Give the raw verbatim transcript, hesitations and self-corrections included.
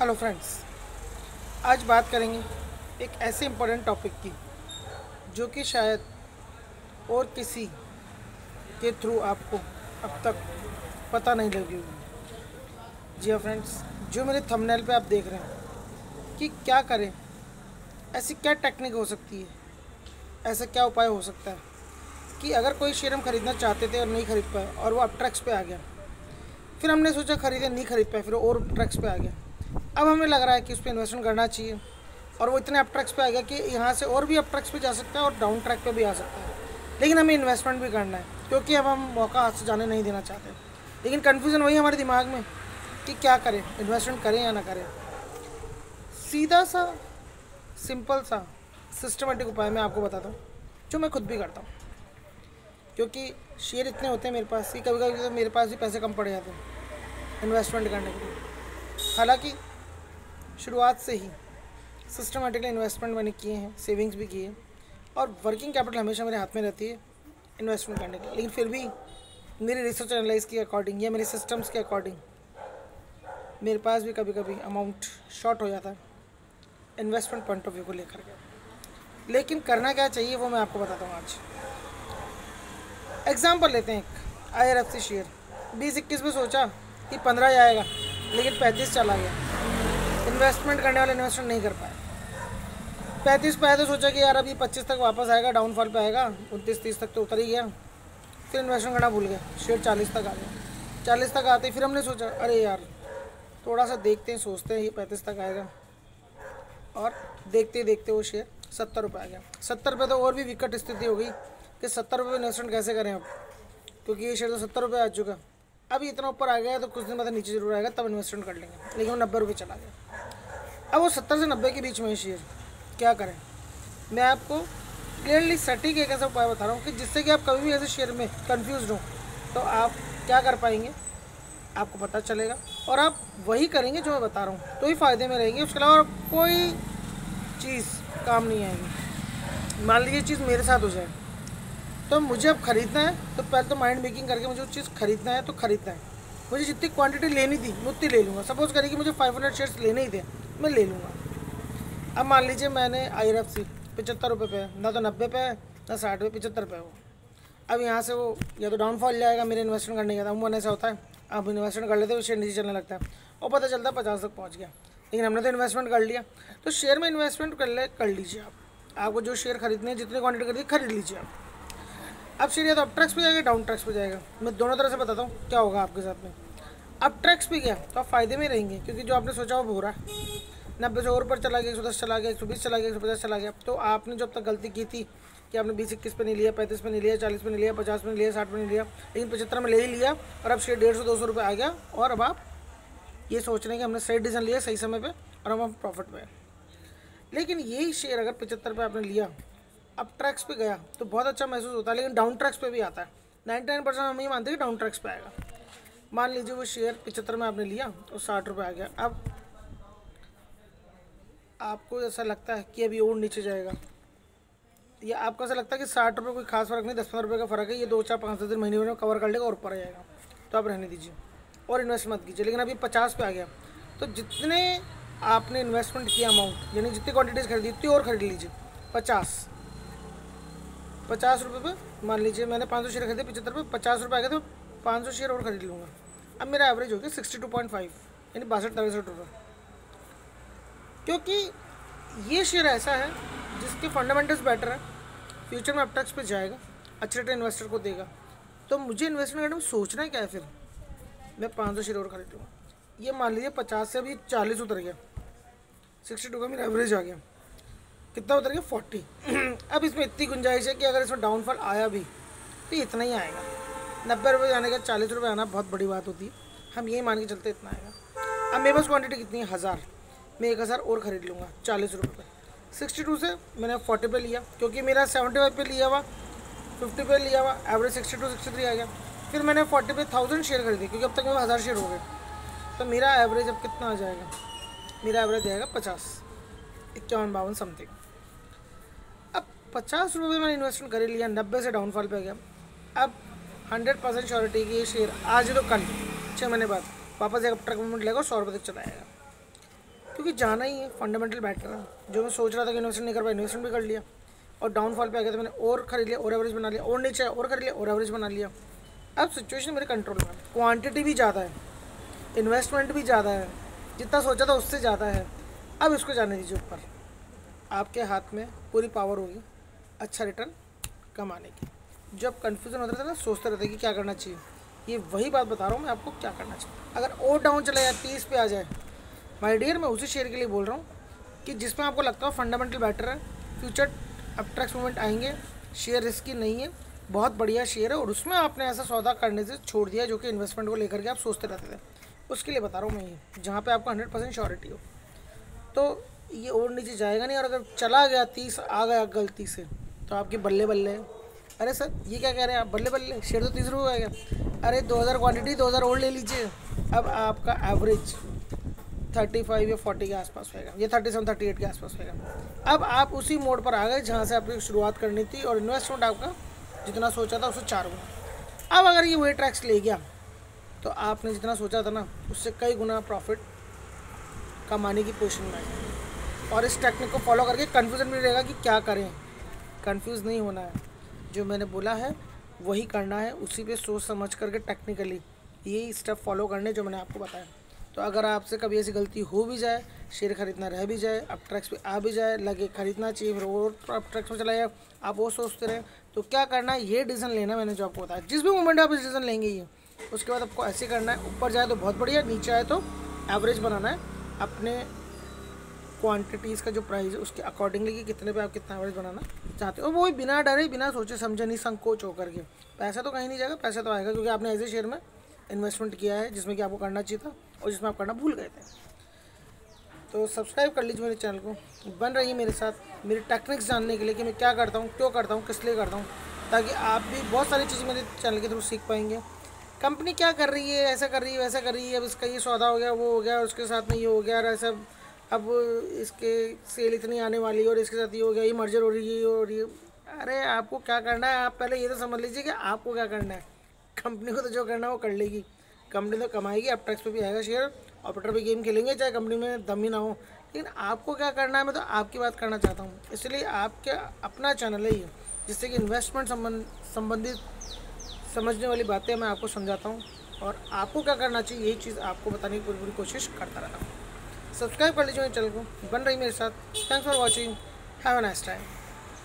Hello friends, आज बात करेंगे एक ऐसे इम्पोर्टेंट टॉपिक की जो कि शायद और किसी के थ्रू आपको अब तक पता नहीं लगी होगी। जी हाँ फ्रेंड्स, जो मेरे थंबनेल पे आप देख रहे हैं कि क्या करें, ऐसी क्या टेक्निक हो सकती है, ऐसा क्या उपाय हो सकता है कि अगर कोई शेयर हम ख़रीदना चाहते थे और नहीं खरीद पाए और वो अब ट्रैक्स पे आ गया, फिर हमने सोचा खरीदे, नहीं खरीद पाए, फिर और ट्रैक्स पे आ गया। अब हमें लग रहा है कि उस पर इन्वेस्टमेंट करना चाहिए और वो इतने अप ट्रैक्स पे आ गया कि यहाँ से और भी अप ट्रैक्स पे जा सकता है और डाउन ट्रैक पे भी आ सकता है। लेकिन हमें इन्वेस्टमेंट भी करना है क्योंकि अब हम मौका हाथ से जाने नहीं देना चाहते। लेकिन कन्फ्यूज़न वही हमारे दिमाग में कि क्या करें, इन्वेस्टमेंट करें या ना करें। सीधा सा सिंपल सा सिस्टमेटिक उपाय मैं आपको बताता हूँ जो मैं खुद भी करता हूँ, क्योंकि शेयर इतने होते हैं मेरे पास कि कभी कभी तो मेरे पास भी पैसे कम पड़ जाते हैं इन्वेस्टमेंट करने के लिए। हालांकि शुरुआत से ही सिस्टमेटिकली इन्वेस्टमेंट मैंने किए हैं, सेविंग्स भी किए हैं और वर्किंग कैपिटल हमेशा मेरे हाथ में रहती है इन्वेस्टमेंट करने के लिए। लेकिन फिर भी मेरी रिसर्च एनालाइज के अकॉर्डिंग या मेरे सिस्टम्स के अकॉर्डिंग मेरे पास भी कभी कभी अमाउंट शॉर्ट हो जाता है इन्वेस्टमेंट पॉइंट ऑफ व्यू को लेकर के। लेकिन करना क्या चाहिए वो मैं आपको बताता हूँ आज। एग्जाम्पल लेते हैं, एक I R F C share बीस इक्कीस में सोचा कि पंद्रह आएगा, लेकिन पैंतीस चला गया। इन्वेस्टमेंट करने वाले इन्वेस्टमेंट नहीं कर पाए। पैंतीस पे आया तो सोचा कि यार अभी पच्चीस तक वापस आएगा, डाउनफॉल पे आएगा, उनतीस तीस तक तो उतर ही गया। फिर इन्वेस्टमेंट करना भूल गया, शेयर चालीस तक आ गया। चालीस तक आते फिर हमने सोचा अरे यार थोड़ा सा देखते हैं, सोचते हैं ये पैंतीस तक आएगा, और देखते देखते वो शेयर सत्तर रुपये आ गया। सत्तर रुपये तो और भी विकट स्थिति हो गई कि सत्तर रुपये इन्वेस्टमेंट कैसे करें अब, क्योंकि ये शेयर तो सत्तर रुपये आ चुका। अभी इतना ऊपर आ गया तो कुछ दिन बाद नीचे जरूर आएगा, तब इन्वेस्टमेंट कर लेंगे। लेकिन वो नब्बे रुपये चला गया। अब वो सत्तर से नब्बे के बीच में शेयर क्या करें। मैं आपको क्लियरली सटीक एक ऐसा उपाय बता रहा हूँ कि जिससे कि आप कभी भी ऐसे शेयर में कंफ्यूज हो तो आप क्या कर पाएंगे, आपको पता चलेगा और आप वही करेंगे जो मैं बता रहा हूँ, तो ही फ़ायदे में रहेंगे। उसके अलावा कोई चीज़ काम नहीं आएगी। मान लीजिए चीज़ मेरे साथ हो जाए तो मुझे अब ख़रीदना है, तो पहले तो माइंड मेकिंग करके मुझे वो चीज़ खरीदना है तो ख़रीदना है। मुझे जितनी क्वांटिटी लेनी थी मैं उतनी ले लूँगा। सपोज़ करिए कि मुझे पाँच सौ शेयर्स लेने ही थे, मैं ले लूँगा। अब मान लीजिए मैंने आई आर एफ सी पचहत्तर रुपये पे है, ना तो नब्बे पे है ना साठ पे, पचहत्तर पे हो। अब यहाँ से वो या तो डाउनफॉल जाएगा मेरे इन्वेस्टमेंट करने का, अमूमन ऐसा होता है। अब इन्वेस्टमेंट कर लेते हैं शेयर नीचे चलने लगता है और पता चलता है पचास तक पहुँच गया। लेकिन हमने तो इन्वेस्टमेंट कर लिया। तो शेयर में इन्वेस्टमेंट कर ले कर लीजिए आप। आपको जो शेयर खरीदने हैं, जितनी क्वान्टिटी खरीदी खरीद लीजिए आप। अब शेयर या तो अप ट्रैक्स पे जाएगा, डाउन ट्रैक्स पे जाएगा। मैं दोनों तरह से बताता हूँ क्या होगा आपके साथ में। अब ट्रैक्स पे गया तो आप फ़ायदे में रहेंगे, क्योंकि जो आपने सोचा वो हो रहा है। नब्बे से और ऊपर चला गया, एक सौ दस चला गया, एक सौ बीस चला गया, एक सौ पचास चला गया। तो आपने जो अब तक गलती की थी कि आपने बीस इक्कीस पे नहीं लिया, पैंतीस पे नहीं लिया, चालीस पे नहीं लिया, पचास पे नहीं लिया, साठ पे नहीं लिया, लेकिन पचहत्तर में ले ही लिया और अब शेयर डेढ़ सौ दो सौ रुपये आ गया। और अब आप ये सोच रहे हैं कि हमने सही डिसीजन लिया सही समय पर और अब हम प्रॉफिट में। लेकिन यही शेयर अगर पचहत्तर पे आपने लिया, अब ट्रैक्स पे गया तो बहुत अच्छा महसूस होता है, लेकिन डाउन ट्रैक्स पे भी आता है। नाइन्टी नाइन परसेंट हम ये मानते हैं कि डाउन ट्रैक्स पे आएगा। मान लीजिए वो शेयर पचहत्तर में आपने लिया तो साठ रुपये आ गया। अब आपको ऐसा लगता है कि अभी और नीचे जाएगा, या आपको ऐसा लगता है कि साठ रुपये कोई खास फ़र्क नहीं, दस पंद्रह रुपये का फ़र्क है, ये दो चार पाँच दस दिन महीने में कवर कर लेगा और ऊपर आ जाएगा, तो आप रहने दीजिए और इन्वेस्ट मत कीजिए। लेकिन अभी पचास पे आ गया तो जितने आपने इन्वेस्टमेंट किया अमाउंट, यानी जितनी क्वान्टिटीज़ खरीदी उतनी और खरीद लीजिए। पचास पचास रुपये पे मान लीजिए मैंने पाँच सौ शेयर खरीदे पचहत्तर पे, पचास रुपये आ गए तो पाँच सौ शेयर और खरीद लूँगा। अब मेरा एवरेज हो गया सिक्सटी टू पॉइंट फाइव, यानी बासठ तिरसठ रुपये। क्योंकि ये शेयर ऐसा है जिसके फंडामेंटल्स बेटर है, फ्यूचर में अप ट्रैक्स पे जाएगा, अच्छे रिटर्न इन्वेस्टर को देगा। तो मुझे इन्वेस्टमेंट करने में सोचना क्या है, फिर मैं पाँच सौ शेयर और खरीद लूँगा। ये मान लीजिए पचास से अभी चालीस उतर गया, सिक्सटी टू का मेरा एवरेज आ गया, कितना उतर गया फोर्टी। अब इसमें इतनी गुंजाइश है कि अगर इसमें डाउनफॉल आया भी तो इतना ही आएगा। नब्बे रुपये जाने का चालीस रुपये आना बहुत बड़ी बात होती है, हम यही मान के चलते इतना आएगा। अब मेरे पास क्वांटिटी कितनी है, हज़ार, मैं एक हज़ार और ख़रीद लूँगा चालीस रुपये पे। सिक्सटी टू से मैंने फोर्टी पे लिया, क्योंकि मेरा सेवेंटी फाइव पे लिया हुआ, फिफ्टी पे लिया हुआ, average sixty two sixty three आ गया। फिर मैंने फोर्टी पे थाउजेंड शेयर खरीदी, क्योंकि अब तक मेरे हज़ार शेयर हो गए। तो मेरा एवरेज अब कितना आ जाएगा, मेरा एवरेज आएगा पचास, इक्यावन बावन समथिंग। अब पचास रुपये मैंने इन्वेस्टमेंट कर लिया, नब्बे से डाउनफॉल पे गया। अब हंड्रेड परसेंट श्योरिटी की ये शेयर आज तो कल छः महीने बाद वापस एक ट्रक मूवमेंट लेगा, सौ रुपये तक चलाएगा। क्योंकि जाना ही है, फंडामेंटल बेटर है। जो मैं सोच रहा था कि इन्वेस्टमेंट नहीं कर पाया, इन्वेस्टमेंट भी कर लिया और डाउनफॉल पे आ गया तो मैंने और खरीद लिया और एवरेज बना लिया, और नीचे और खरीद लिया और एवरेज बना लिया। अब सिचुएशन मेरे कंट्रोल में है, क्वांटिटी भी ज़्यादा है, इन्वेस्टमेंट भी ज़्यादा है, जितना सोचा था उससे ज़्यादा है। अब इसको जाने दीजिए ऊपर, आपके हाथ में पूरी पावर होगी अच्छा रिटर्न कमाने की। जब कन्फ्यूज़न होता था ना, सोचते रहते कि क्या करना चाहिए, ये वही बात बता रहा हूँ मैं आपको क्या करना चाहिए। अगर और डाउन चला जाए, तीस पे आ जाए, माय डियर, मैं उसी शेयर के लिए बोल रहा हूँ कि जिसमें आपको लगता है फंडामेंटल बेटर है, फ्यूचर अपट्रैक्स मूवमेंट आएंगे, शेयर रिस्की नहीं है, बहुत बढ़िया शेयर है, और उसमें आपने ऐसा सौदा करने से छोड़ दिया जो कि इन्वेस्टमेंट को लेकर के आप सोचते रहते थे, उसके लिए बता रहा हूँ मैं ये, जहाँ पे आपको हंड्रेड परसेंट श्योरिटी हो। तो ये और नीचे जाएगा नहीं, और अगर चला गया तीस आ गया गलती से तो आपकी बल्ले बल्ले है। अरे सर ये क्या कह रहे हैं आप, बल्ले बल्ले, शेयर तो तीस रुपये आएगा। अरे दो हज़ार क्वान्टिटी, दो हज़ार और ले लीजिए। अब आपका एवरेज थर्टी फाइव या फोर्टी के आसपास होएगा, ये थर्टी सेवन थर्टी एट के आसपास होएगा। अब आप उसी मोड पर आ गए जहाँ से आपकी शुरुआत करनी थी, और इन्वेस्टमेंट आपका जितना सोचा था उससे चार गुना। अब अगर ये वेट ट्रैक्स ले गया तो आपने जितना सोचा था ना उससे कई गुना प्रॉफिट कमाने की पोजीशन में आए। और इस टेक्निक को फॉलो करके कन्फ्यूज़न भी रहेगा कि क्या करें, कंफ्यूज नहीं होना है, जो मैंने बोला है वही करना है, उसी पे सोच समझ करके टेक्निकली यही स्टेप फॉलो करने जो मैंने आपको बताया। तो अगर आपसे कभी ऐसी गलती हो भी जाए, शेयर खरीदना रह भी जाए, अप ट्रैक्स पे आ भी जाए, लगे खरीदना चाहिए फिर और अप ट्रैक्स में चला जाए, आप वो सोचते रहें, तो क्या करना है, ये डिसीजन लेना मैंने जो आपको बताया। जिस भी मोमेंट आप इस डिसीजन लेंगे ये, उसके बाद आपको ऐसे करना है, ऊपर जाए तो बहुत बढ़िया, नीचे आए तो एवरेज बनाना है अपने क्वांटिटीज़ का जो प्राइस है उसके अकॉर्डिंगली कि कितने पे आप कितना एवरेज बनाना चाहते हो, वो भी बिना डरे, बिना सोचे समझे, नहीं संकोच होकर के। पैसा तो कहीं नहीं जाएगा, पैसा तो आएगा क्योंकि आपने ऐसे शेयर में इन्वेस्टमेंट किया है जिसमें कि आपको करना चाहिए था और जिसमें आप करना भूल गए थे। तो सब्सक्राइब कर लीजिए मेरे चैनल को, बन रही है मेरे साथ मेरी टेक्निक्स जानने के लिए कि मैं क्या करता हूँ, क्यों करता हूँ, किस लिए करता हूँ, ताकि आप भी बहुत सारी चीज़ें मेरे चैनल के थ्रू सीख पाएंगे। कंपनी क्या कर रही है, ऐसा कर रही है, वैसा कर रही है, अब इसका ये सौदा हो गया, वो हो गया, उसके साथ में ये हो गया, ऐसा अब इसके सेल इतनी आने वाली है और इसके साथ ये हो गया, ये मर्जर हो रही है, ये हो रही है। अरे आपको क्या करना है, आप पहले ये तो समझ लीजिए कि आपको क्या करना है। कंपनी को तो जो करना है वो कर लेगी, कंपनी तो कमाएगी, अब टैक्स पे भी आएगा शेयर, ऑपरेटर भी गेम खेलेंगे चाहे कंपनी में दम ही ना हो, लेकिन आपको क्या करना है मैं तो आपकी बात करना चाहता हूँ। इसलिए आपके अपना चैनल है ये, जिससे कि इन्वेस्टमेंट संबंध संबंधित समझने वाली बातें मैं आपको समझाता हूँ, और आपको क्या करना चाहिए यही चीज़ आपको बताने की पूरी पूरी कोशिश करता रहता हूँ। सब्सक्राइब कर लीजिए मेरे चैनल को, बन रही मेरे साथ। Thanks for watching, have a nice time.